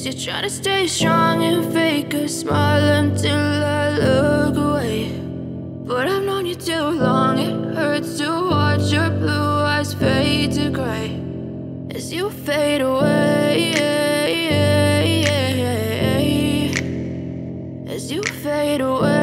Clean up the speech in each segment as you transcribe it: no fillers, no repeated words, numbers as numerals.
you're trying to stay strong and fake a smile until I look away. But I've known you too long, it hurts to watch your blue eyes fade to gray as you fade away, as you fade away.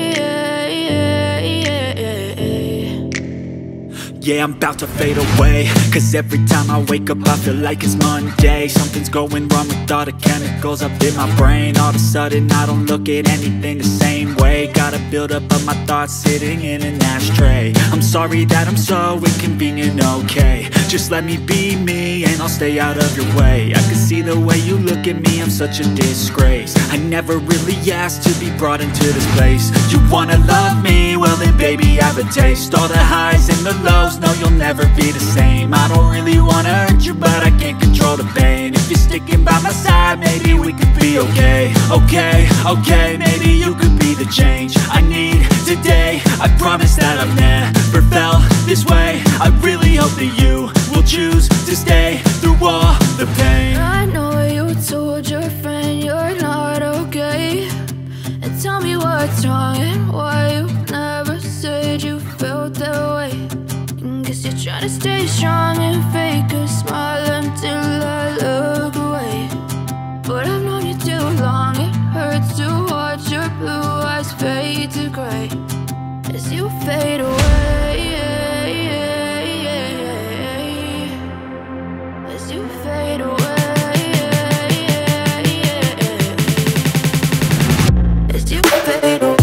Yeah, I'm about to fade away, cause every time I wake up I feel like it's Monday. Something's going wrong with all the chemicals up in my brain. All of a sudden I don't look at anything the same way. Got a buildup of my thoughts sitting in an ashtray. I'm sorry that I'm so inconvenient, okay. Just let me be me and I'll stay out of your way. I can see the way you look at me, I'm such a disgrace. I never really asked to be brought into this place. You wanna love me? Well then baby, have a taste. All the highs and the lows, no, you'll never be the same. I don't really wanna hurt you, but I can't control the pain. If you're sticking by my side, maybe we could be okay. Okay, maybe you could be the change I need today. I promise that I've never felt this way. I really hope that you will choose to stay through all the pain. I know you told your friend you're not okay, and tell me what's wrong and why you never said you felt that way. Guess you're trying to stay strong and fake a smile until I look away. But I've known you too long, it hurts to watch your blue eyes fade to gray as you fade away, as you fade away, as you fade away.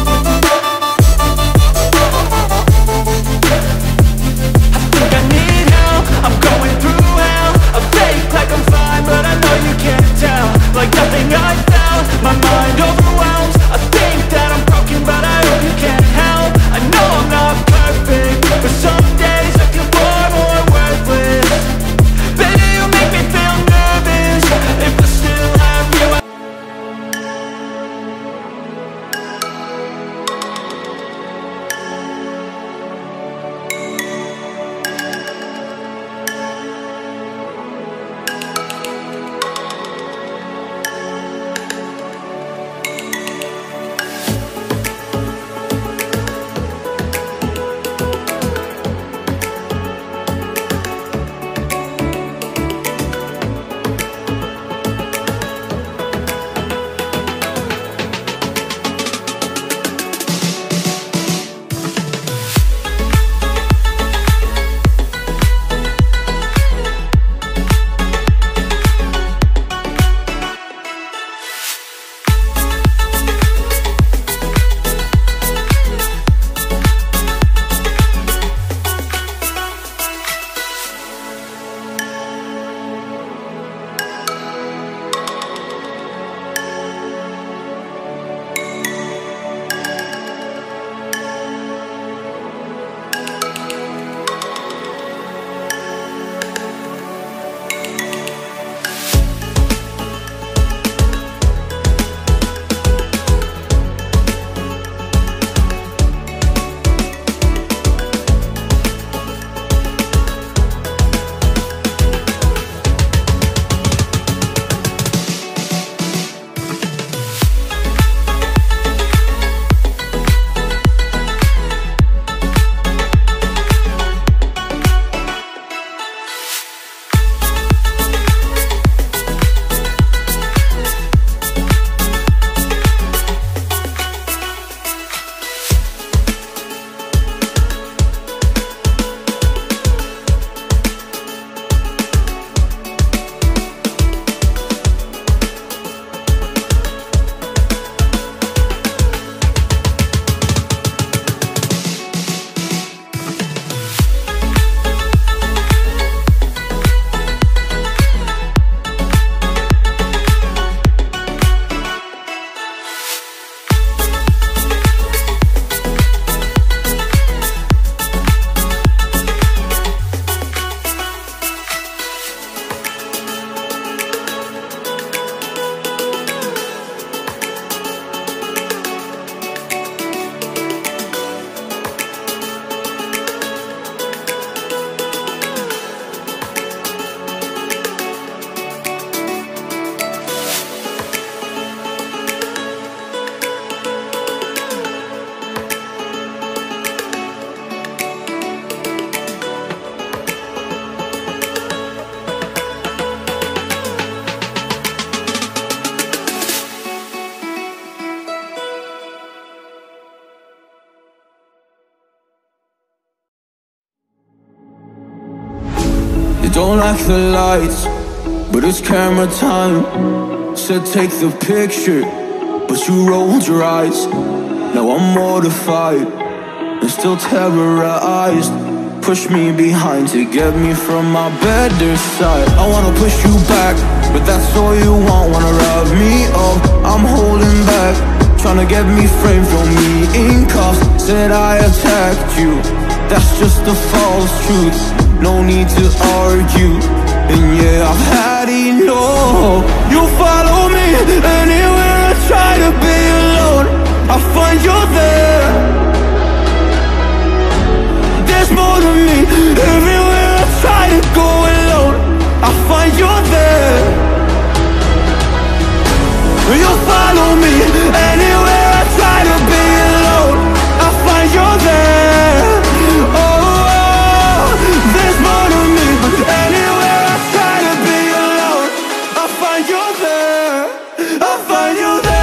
I need Don't like the lights, but it's camera time. Said take the picture, but you rolled your eyes. Now I'm mortified and still terrorized. Push me behind to get me from my better side. I wanna push you back, but that's all you want. Wanna rub me up, I'm holding back. Tryna get me framed, throw me in cuffs. Said I attacked you, that's just a false truth. No need to argue, and yeah, I've had enough. You follow me anywhere I try to be alone, I find you there. There's more to me. Everywhere I try to go alone, I find you there. You follow me anywhere I try to be alone, I find you there. Oh, there's more to me. Anywhere I try to be alone, I find you there. I find you there.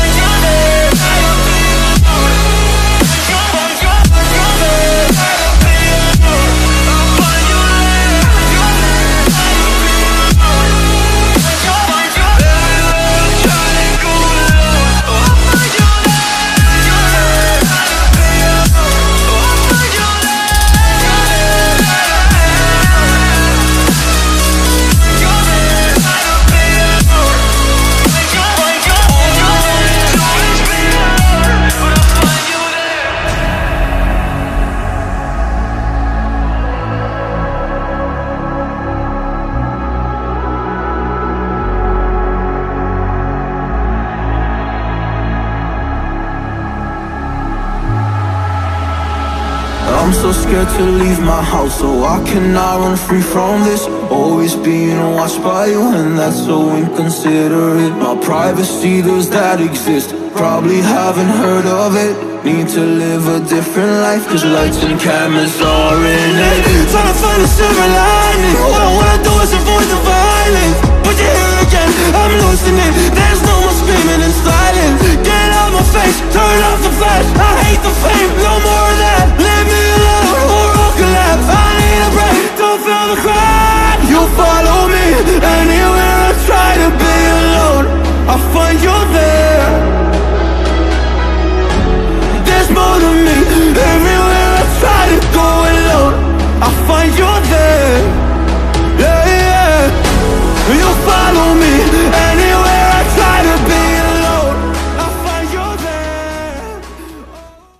I'm so scared to leave my house, so I cannot run free from this. Always being watched by you, and that's so inconsiderate. My privacy, does that exist? Probably haven't heard of it. Need to live a different life, cause lights and cameras are in it.